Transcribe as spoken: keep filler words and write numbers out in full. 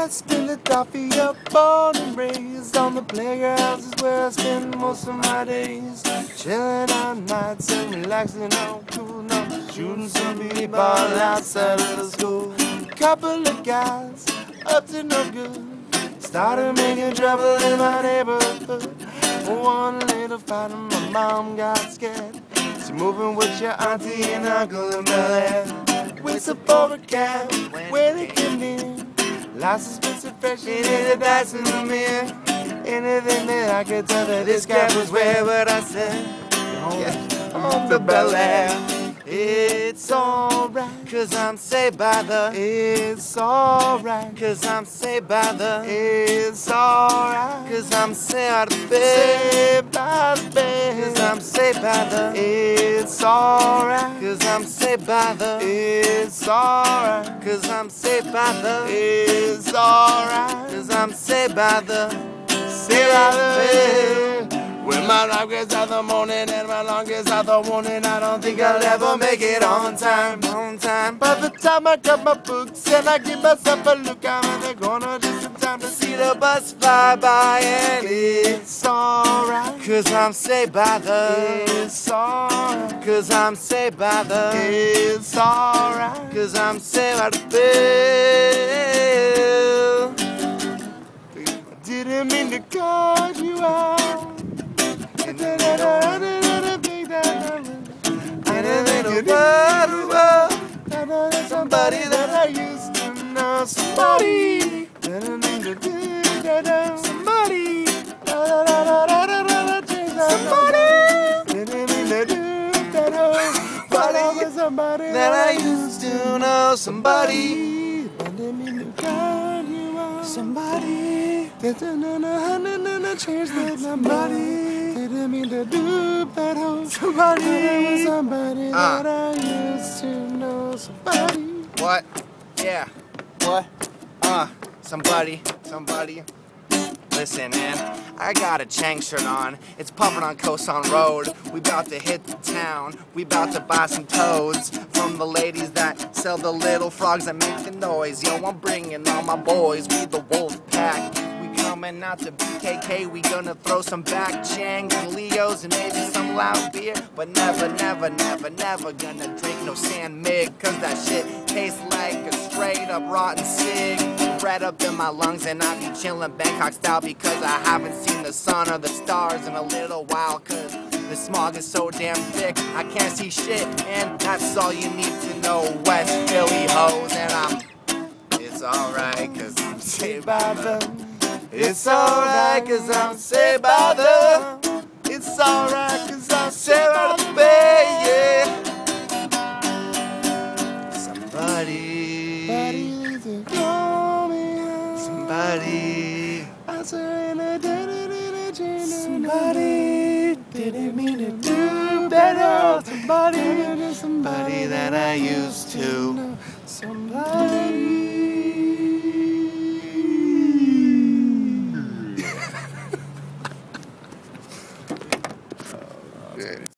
West Philadelphia, born and raised on the playgrounds is where I spend most of my days. Chilling on nights and relaxing on cool nights, shooting some b-ball outside of the school. Couple of guys up to no good started making trouble in my neighborhood. One little fight and my mom got scared. She moving with your auntie and uncle in Bel Air. Whistle for a cab when it came in. Lots of expensive fresh and the dice in the mirror. Anything that I could tell that this guy was where, but I said, yeah, on the Bel Air. It's alright, cause I'm saved by the. It's alright, cause I'm saved by the. It's alright, cause I'm saved by the bed. Saved by the bed. Cause I'm saved by the. It's alright, cause I'm saved by the. It's alright, cause I'm saved by the. It's alright, cause I'm saved by the. Saved by the bed. When my life gets out the morning and my long gets out the warning, I don't think I'll ever make it on time, on time. By the time I grab my books and I give myself a look, I'm in the corner just in time to see the bus fly by. And it's alright, cause I'm saved by the. It's alright, cause I'm saved by the. It's alright, cause I'm saved by the bell. Didn't mean to cut you out. Somebody that I used to know, somebody that I need to do that, somebody, somebody, somebody that I used to know, somebody, somebody, that changed my somebody, didn't mean to do that, somebody, somebody that I used to know, somebody. What? Yeah. What? Uh, somebody, somebody. Listen, man, I got a Chang shirt on. It's pumping on Kosan Road. We bout to hit the town. We bout to buy some toads from the ladies that sell the little frogs that make the noise. Yo, I'm bringing all my boys. We the wolf pack. We coming out to B K K. We gonna throw some back Changs and Leos and maybe some loud beer. But never, never, never, never gonna drink no San Mig, cause that shit tastes like a straight up rotten cig. Red up in my lungs and I be chillin' Bangkok style because I haven't seen the sun or the stars in a little while, cause the smog is so damn thick I can't see shit, and that's all you need to know. West Philly hoes, and I'm it's alright cause I'm saved by the. It's alright cause I'm saved by the. It's alright cause I'm saved by the bay, yeah. Somebody Somebody, somebody didn't mean to do better. Somebody, somebody that I used to. Somebody.